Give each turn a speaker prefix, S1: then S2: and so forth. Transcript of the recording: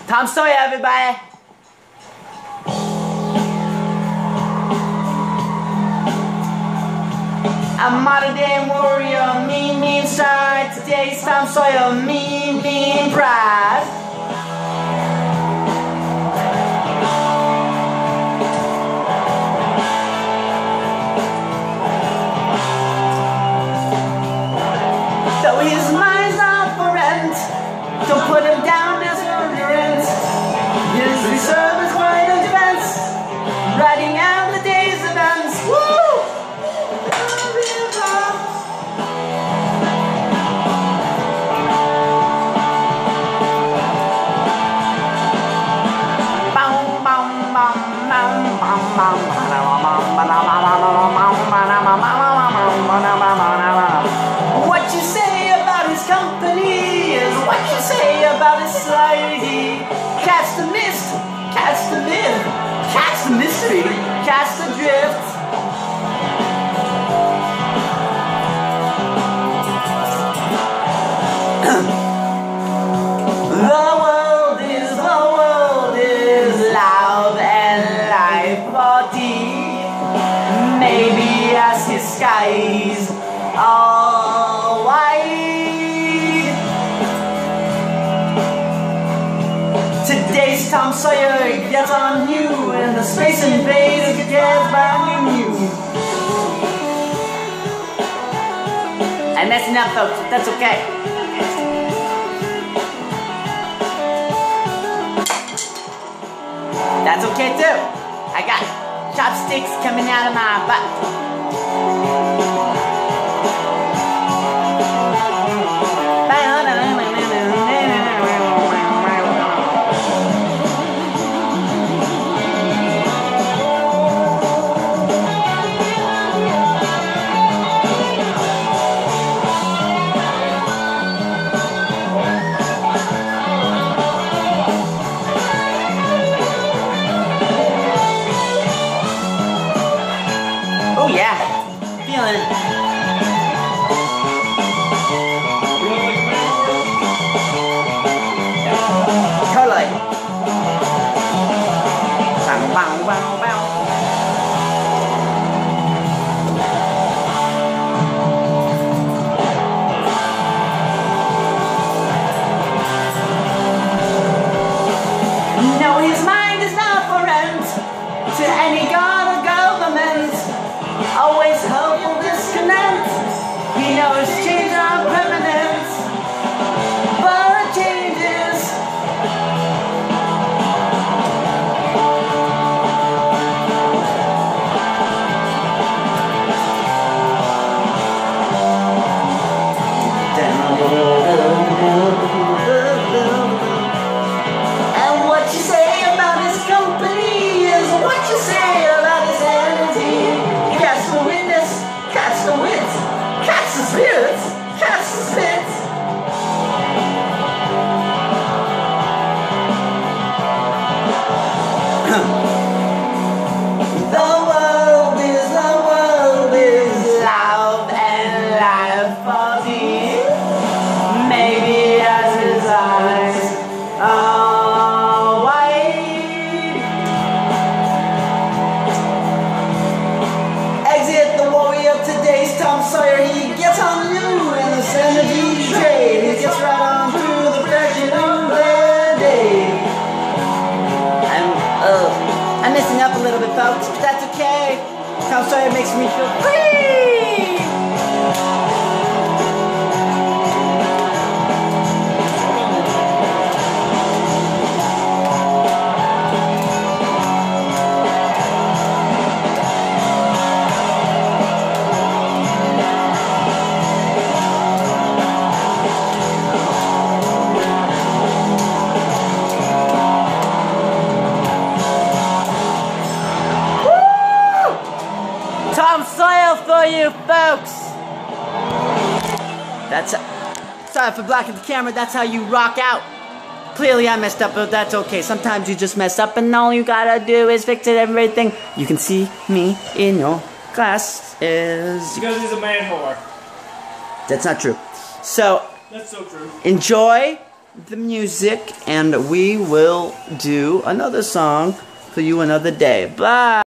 S1: Tom Sawyer, everybody. A modern day warrior, mean side. Today's Tom Sawyer, mean pride. Though his mind's not for rent, don't put him down as ignorant. His reserve is quite a defense, writing out the day's events. Woo! What you say about his company is what you say about his society. Catch the mist, catch the myth, catch the mystery, catch the drift. The world is loud and life-forty. Maybe as his skies all wide. Today's Tom Sawyer gets on you, and the Space Invaders gets brand new. I'm messing up, folks, but that's okay. That's okay too. I got chopsticks coming out of my butt. Oh yeah, feeling it. Totally. Bow, bow, bow, bow. No, his mind is not for rent to any god or government. Always hopeful discontent. He knows change are permanent, but changes. And what you say about his company is what you say about his energy. Catch the witness, catch the wit, catch the spirits, catch the spits. The world is loud and life-forty. Maybe as his eyes are wide. Exit the warrior, today's Tom Sawyer. He gets on you in the energy trade. He gets right on through the pressure of their day. I'm messing up a little bit, folks, but that's okay. Tom Sawyer makes me feel free. Tom Sawyer for you folks. Sorry for blocking the camera. That's how you rock out. Clearly I messed up, but that's okay. Sometimes you just mess up and all you gotta do is fix it, everything. You can see me in your glasses.
S2: Because he's a man whore.
S1: That's not true. So,
S2: that's so true.
S1: Enjoy the music, and we will do another song for you another day. Bye!